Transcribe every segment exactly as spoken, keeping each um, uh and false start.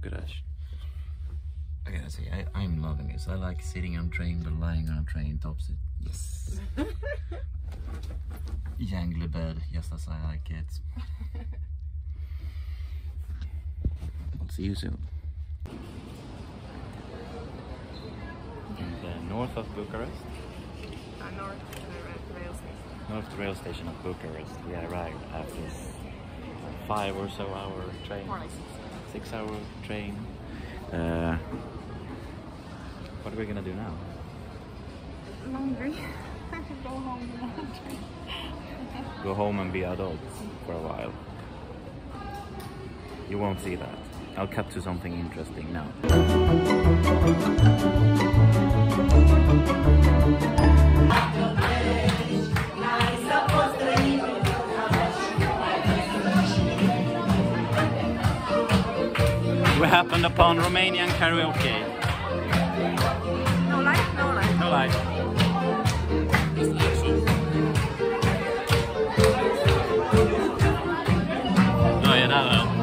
Bucharest. I gotta say, I, I'm loving this. I like sitting on train, but lying on a train tops it. Yes. Jangly bed, just as I like it. I'll see you soon. In the north of Bucharest. Uh, north to the rail station. North rail station of Bucharest. We arrived at this five or so hour train. More like six. Six hour train. Uh, what are we gonna do now? Laundry. Go home to laundry. Go home and be adults for a while. You won't see that. I'll cut to something interesting now. We happened upon Romanian karaoke. No light, no light. No light. It's itchy. Oh yeah, that one.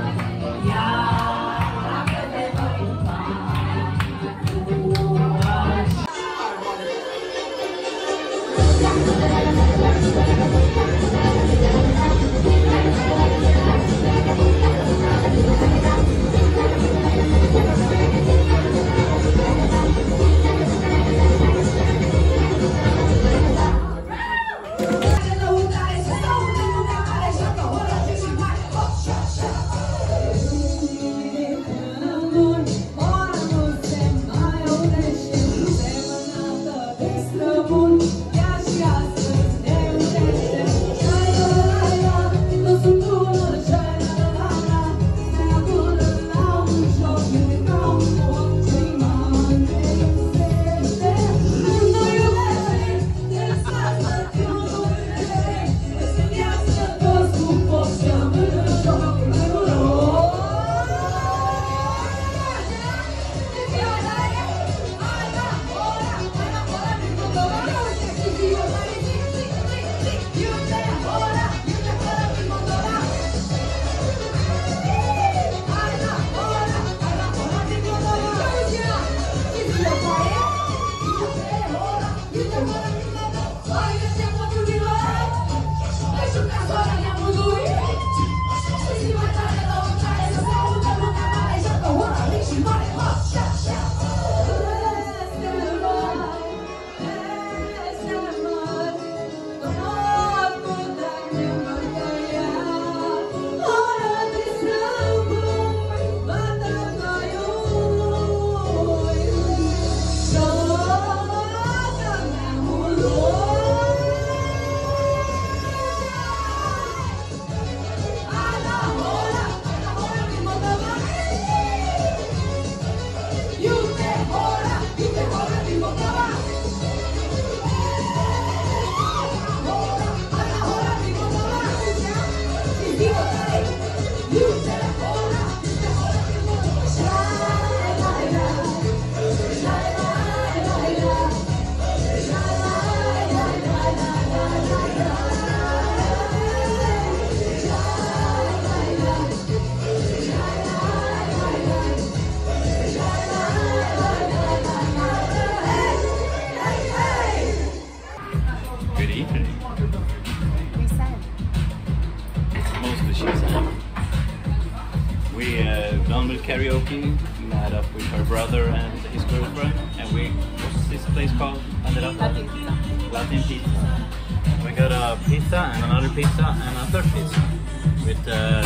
Karaoke, met up with her brother and his girlfriend, and we, what's this place called? Ended up Latin pizza. Latin pizza. We got a pizza and another pizza and a third pizza with uh,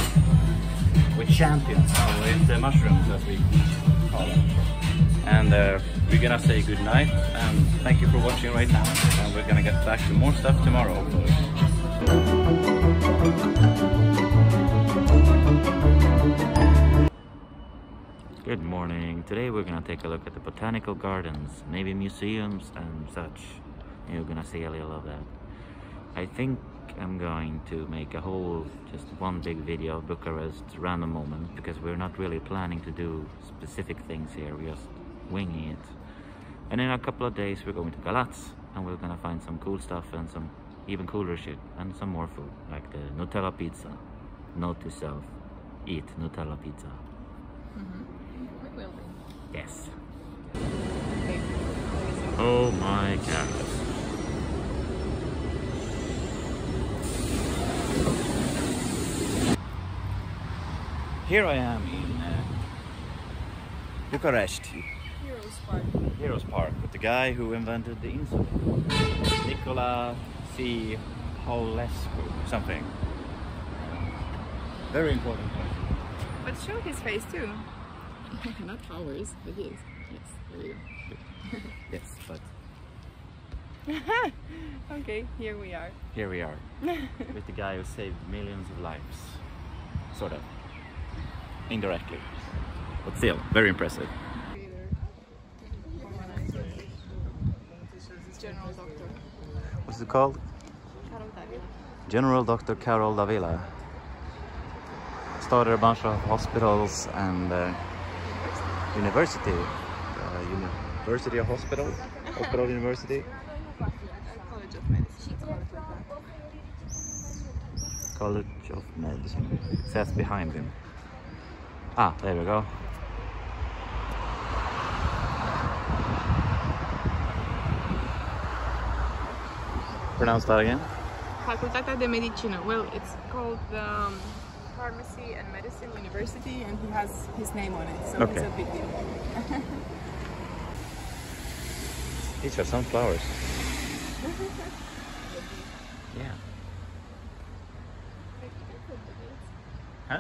with champions, oh, with uh, mushrooms as we call it. And uh, we're gonna say good night and thank you for watching right now. And we're gonna get back to more stuff tomorrow. Good morning. Today we're gonna take a look at the botanical gardens, maybe museums and such. You're gonna see a little of that. I think I'm going to make a whole, just one big video of Bucharest random moment, because we're not really planning to do specific things here, we're just winging it. And in a couple of days we're going to Galați, and we're gonna find some cool stuff and some even cooler shit, and some more food, like the Nutella pizza. Note to self, eat Nutella pizza. Mm-hmm. We will be. Yes. Okay. Oh my god. Here I am in uh, Bucharest, Heroes Park. Heroes Park, with the guy who invented the insulin, Nicola C. Holescu, something. Very important person. But show his face too. Not ours, but his. Yes, there you go. Yes, but Okay, here we are. here we are, with the guy who saved millions of lives. Sort of. Indirectly. But still, very impressive. General Doctor What's it called? Carol Davila. General Doctor Carol Davila. Started a bunch of hospitals and uh, university. Uh, university of hospital? Hospital University? College of Medicine. College of Medicine. It says behind him. Ah, there we go. Pronounce that again. Facultatea de Medicină. Well, it's called the um, Pharmacy and Medicine University, and he has his name on it, so Okay. it's a big deal. These are sunflowers. Yeah. Huh?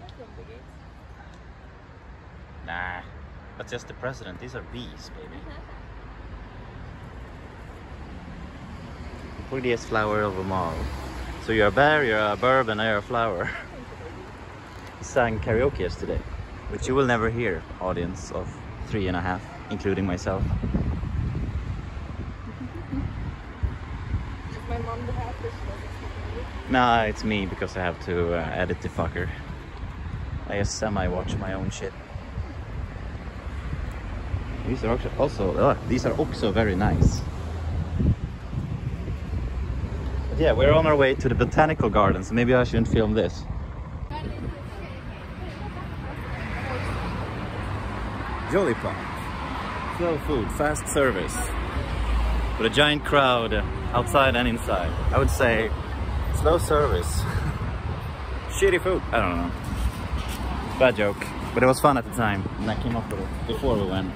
Nah, that's just the president. These are bees, baby. The prettiest flower of them all. So you're a bear, you're a burb, and you're a flower. We sang karaoke yesterday, which you will never hear, audience of three and a half, including myself. Is my mom the happy? She doesn't speak English. Nah, it's me because I have to uh, edit the fucker. I just semi-watch my own shit. These are also, uh, these are also very nice. But yeah, we're on our way to the botanical gardens. So maybe I shouldn't film this. Jolly Park. Slow food, fast service. With a giant crowd uh, outside and inside. I would say slow service. Shitty food. I don't know. Bad joke. But it was fun at the time. And I came up with it before we went.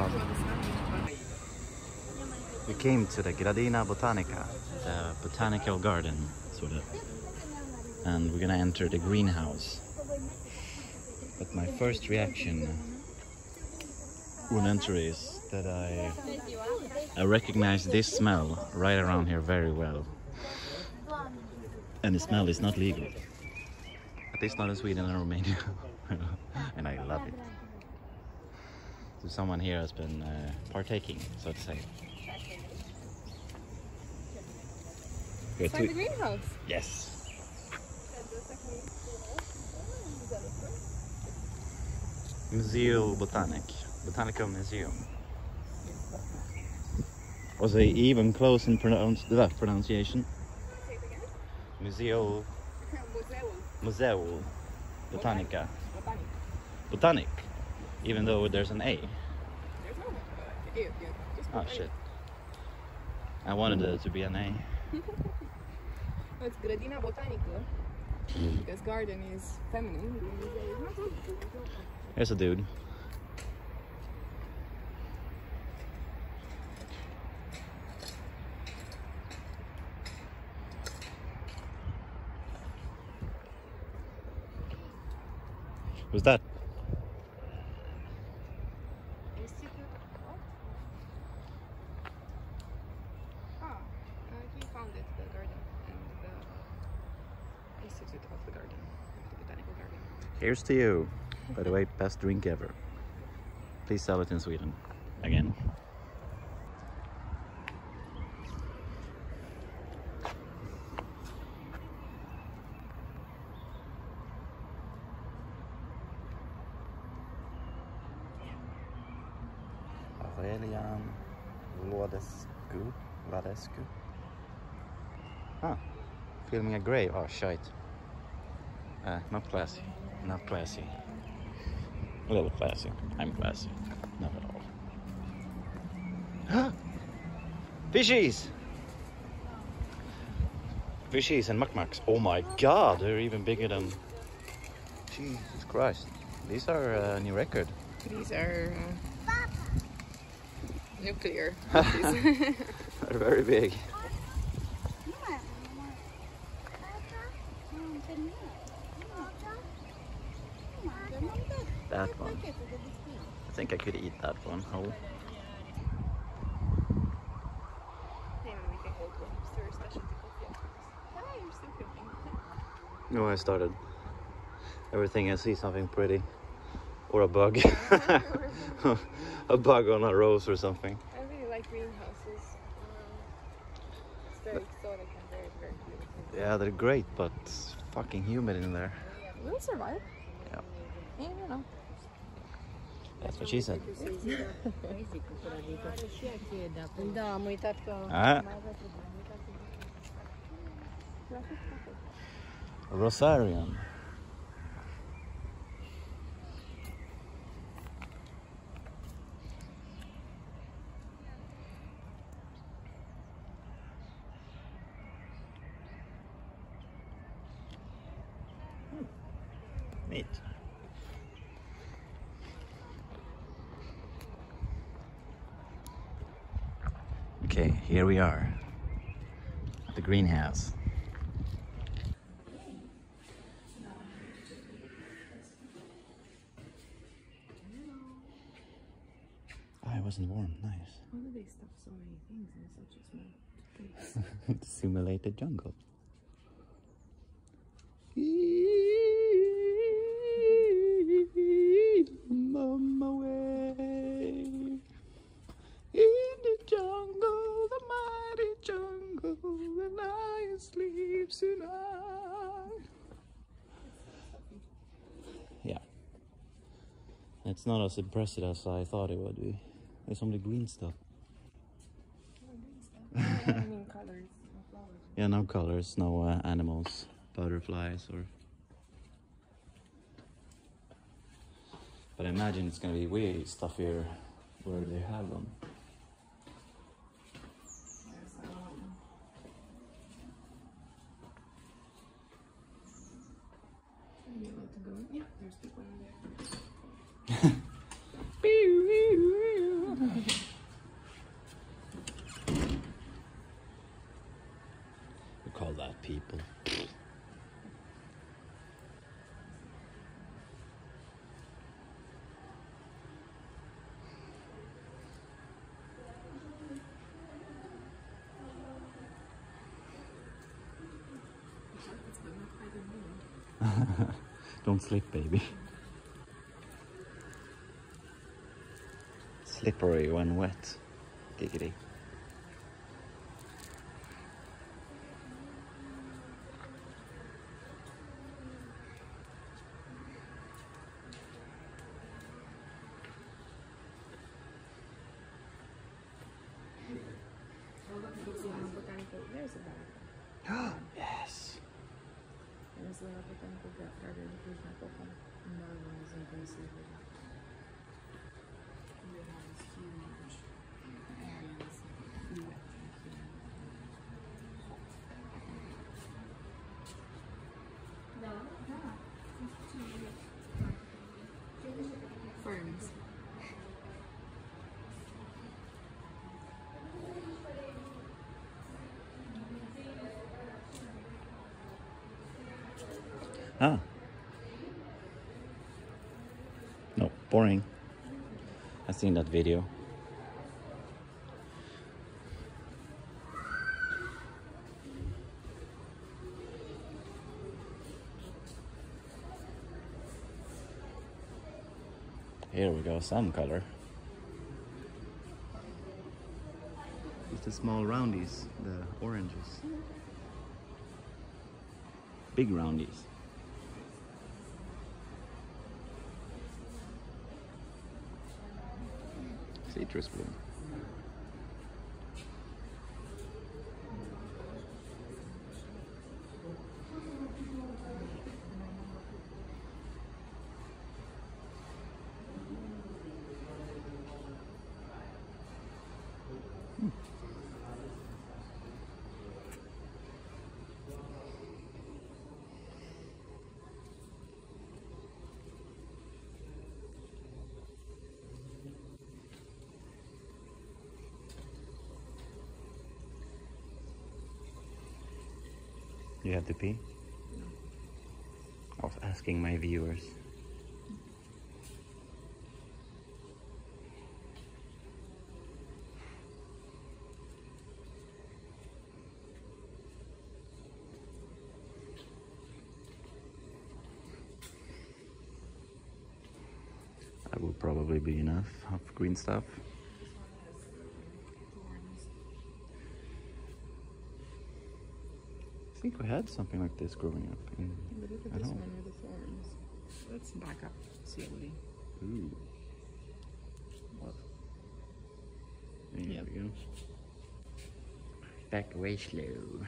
We came to the Gradina Botanica, the botanical garden, sort of. And we're gonna enter the greenhouse. But my first reaction when entering is that I I recognize this smell right around here very well. And the smell is not legal. At least not in Sweden and Romania. And I love it. So someone here has been uh, partaking, so to say. It's like the greenhouse. Yes. Museo Botanic. Botanical Museum. Was they even close in pronounce that pronunciation? Museo Museo Botanica. Botanic. Botanic. Even though there's an A. There's no uh, ew, yeah, just Oh botanic. shit. I wanted it to be an A. No, it's Grădina Botanică, because garden is feminine. Here's a dude. Who's that? Institute of what? Ah, uh, he founded the garden and the Institute of the Garden, the Botanical Garden. Here's to you. By the way, best drink ever. Please sell it in Sweden. Again. Aurelian Vladescu. Vladescu. Huh. Filming a grave. Oh, shite. Uh, not classy. Not classy. A little classy. I'm classy. Not at all. Fishies! Fishies and mukmaks. Oh my god, they're even bigger than... Jesus Christ. These are a uh, new record. These are uh, nuclear. They're very big. That one. I think I could eat that one whole. No, I started. Everything I see something pretty. Or a bug. A bug on a rose or something. I really like greenhouses. Um, it's very exotic and very, very beautiful. Yeah, they're great, but it's fucking humid in there. We'll survive. Yeah. Yeah, you know. That's what she said. Ah. A Rosarian. Neat. Okay, here we are at the greenhouse. Oh, it wasn't warm. Nice. Why do they stuff so many things in such a small place? Simulated jungle. Mama way in the jungle, the mighty jungle, the lion sleeps tonight. Yeah, it's not as impressive as I thought it would be. There's only green stuff. I mean colors, no flowers. Yeah, no colors, no uh, animals, butterflies or... But I imagine it's gonna be weird stuff here where they have them. Are you allowed to go? Yeah, there's people in there. We call that people. Don't slip, baby. Slippery when wet. Giggity. There's a botanical. Yes. There's a botanical garden. There's my papa. No one is impressive. We have this huge areas. No, no. Ferns. Ah. No, boring. I've seen that video. Here we go, some color. It's the small roundies, the oranges. Big roundies. Citrus bloom. You have to pee? No. I was asking my viewers. That will probably be enough of green stuff. This one has thorns. I think we had something like this growing up. In, But look at at this home. one with the thorns. Let's back up slowly. Ooh. What? There Yep. we go. Back way slow.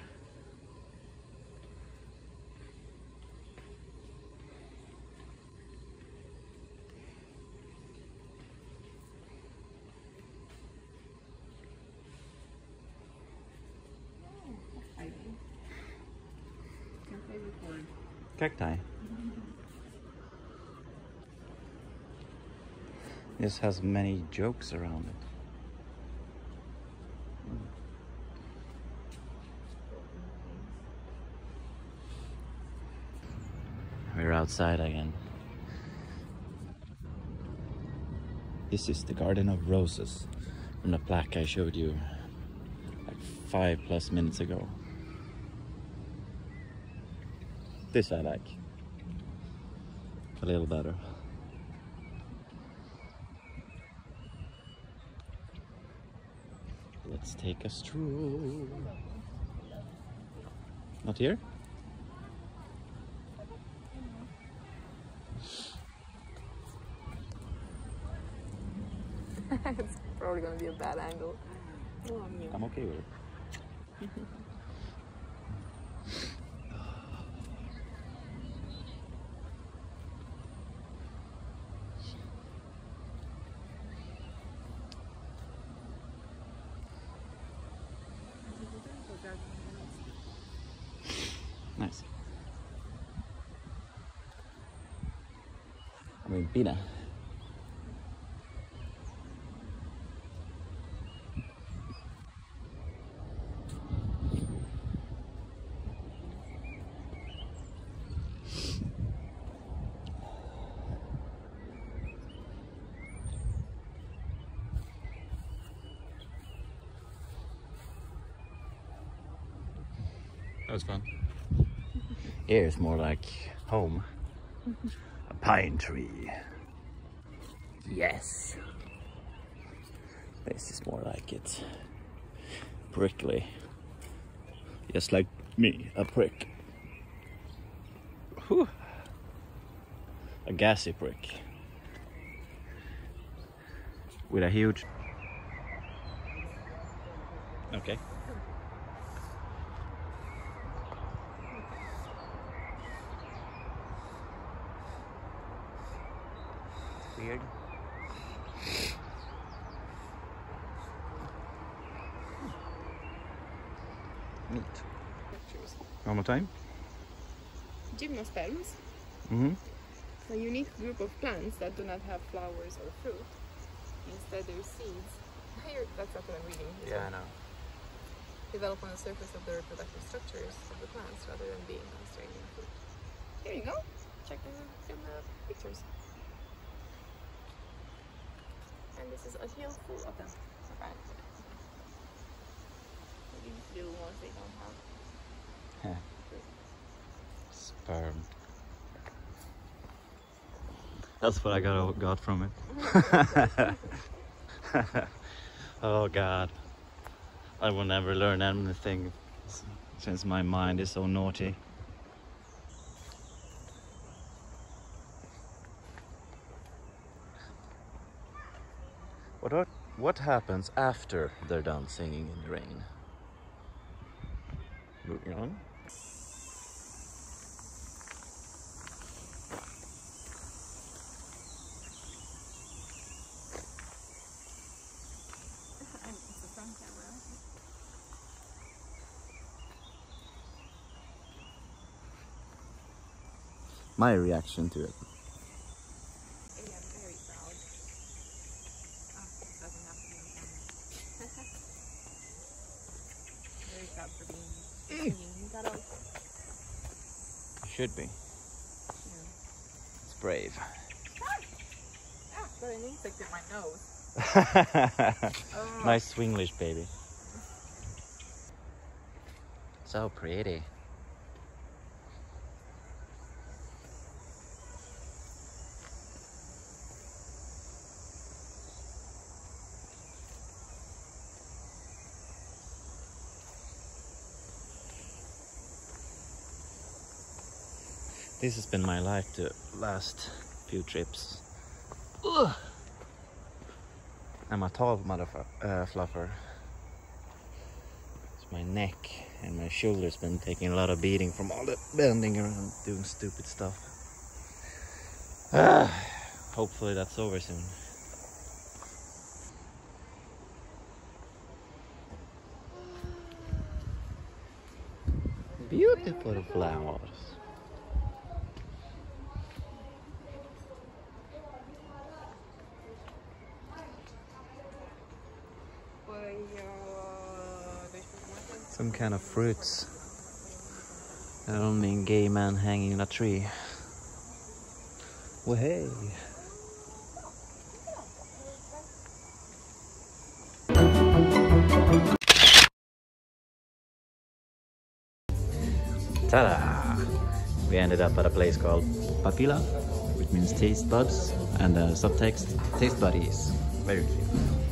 Cacti. This has many jokes around it. We're outside again. This is the Garden of Roses from the plaque I showed you like five plus minutes ago. This I like a little better. Let's take a stroll. Not here? It's probably gonna be a bad angle. Oh, yeah. I'm okay with it. Nice. I mean, Pina. That was fun. Here is more like home. A pine tree. Yes. This is more like it. Prickly. Just like me, a prick. Whew. A gassy prick. With a huge... Okay. Weird. Neat. Pictures. One more time. Gymnosperms, Mm-hmm. a unique group of plants that do not have flowers or fruit. Instead, their seeds. Here, that's not what I'm reading. Yeah, I know. Develop on the surface of the reproductive structures of the plants rather than being constrained in fruit. There you go. Check the, in the pictures. And this is a hill full of them. Okay. These little ones they don't have. fruit. Sperm. That's what I got got from it. Oh God. I will never learn anything since my mind is so naughty. What what, what happens after they're done singing in the rain? Moving on. It's a front camera. My reaction to it. I am very proud. Ah, this doesn't have to be on camera. Very proud for being singing. You gotta should be. Yeah. It's brave. Ah, got an insect in my nose. Oh. Nice Swinglish, baby. So pretty. This has been my life the last few trips. Ugh. I'm a tall motherfucker, uh, fluffer. It's my neck and my shoulders been taking a lot of beating from all the bending around doing stupid stuff. Ah, hopefully that's over soon. Beautiful flowers. Some kind of fruits. I don't mean gay man hanging in a tree. Well, hey. Ta-da! We ended up at a place called Papila, which means taste buds, and the subtext, taste buddies. Very cute.